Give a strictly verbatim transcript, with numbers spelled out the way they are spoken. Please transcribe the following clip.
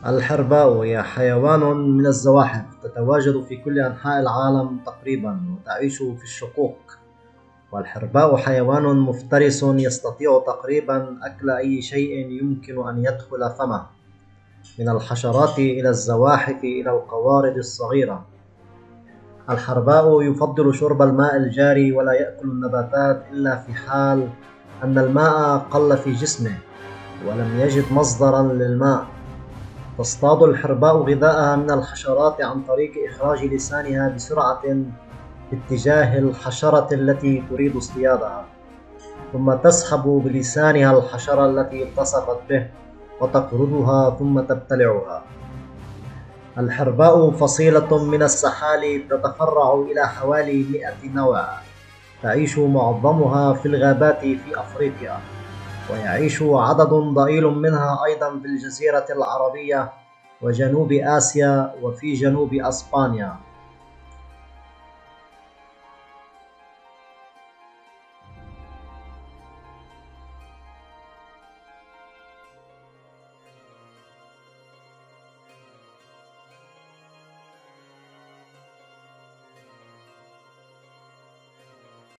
الحرباء هي حيوان من الزواحف تتواجد في كل أنحاء العالم تقريبا وتعيش في الشقوق. والحرباء حيوان مفترس يستطيع تقريبا أكل أي شيء يمكن أن يدخل فمه، من الحشرات إلى الزواحف إلى القوارض الصغيرة. الحرباء يفضل شرب الماء الجاري ولا يأكل النباتات إلا في حال أن الماء قل في جسمه ولم يجد مصدرا للماء. تصطاد الحرباء غذاءها من الحشرات عن طريق إخراج لسانها بسرعة باتجاه الحشرة التي تريد اصطيادها، ثم تسحب بلسانها الحشرة التي التصقت به وتقرضها ثم تبتلعها. الحرباء فصيلة من السحالي تتفرع إلى حوالي مئة نوع، تعيش معظمها في الغابات في أفريقيا، ويعيش عدد ضئيل منها أيضا في الجزيرة العربية وجنوب آسيا وفي جنوب أسبانيا.